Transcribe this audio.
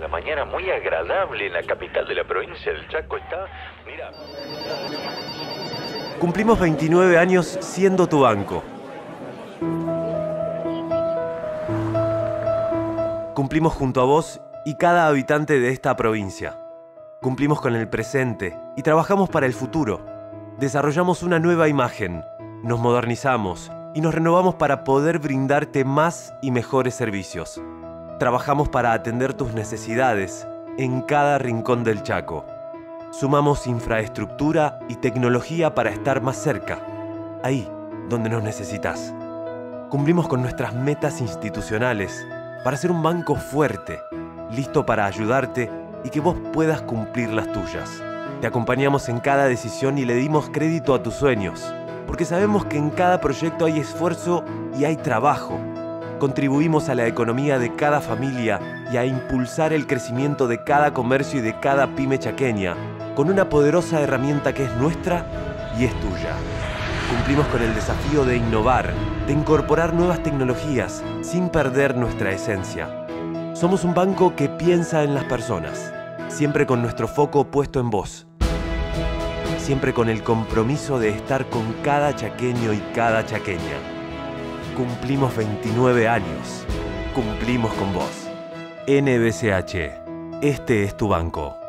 La mañana muy agradable en la capital de la provincia del Chaco está... Mira. Cumplimos 29 años siendo tu banco. Cumplimos junto a vos y cada habitante de esta provincia. Cumplimos con el presente y trabajamos para el futuro. Desarrollamos una nueva imagen, nos modernizamos y nos renovamos para poder brindarte más y mejores servicios. Trabajamos para atender tus necesidades en cada rincón del Chaco. Sumamos infraestructura y tecnología para estar más cerca, ahí donde nos necesitas. Cumplimos con nuestras metas institucionales para ser un banco fuerte, listo para ayudarte y que vos puedas cumplir las tuyas. Te acompañamos en cada decisión y le dimos crédito a tus sueños, porque sabemos que en cada proyecto hay esfuerzo y hay trabajo. Contribuimos a la economía de cada familia y a impulsar el crecimiento de cada comercio y de cada pyme chaqueña, con una poderosa herramienta que es nuestra y es tuya. Cumplimos con el desafío de innovar, de incorporar nuevas tecnologías sin perder nuestra esencia. Somos un banco que piensa en las personas, siempre con nuestro foco puesto en vos. Siempre con el compromiso de estar con cada chaqueño y cada chaqueña. Cumplimos 29 años. Cumplimos con vos. NBCH. Este es tu banco.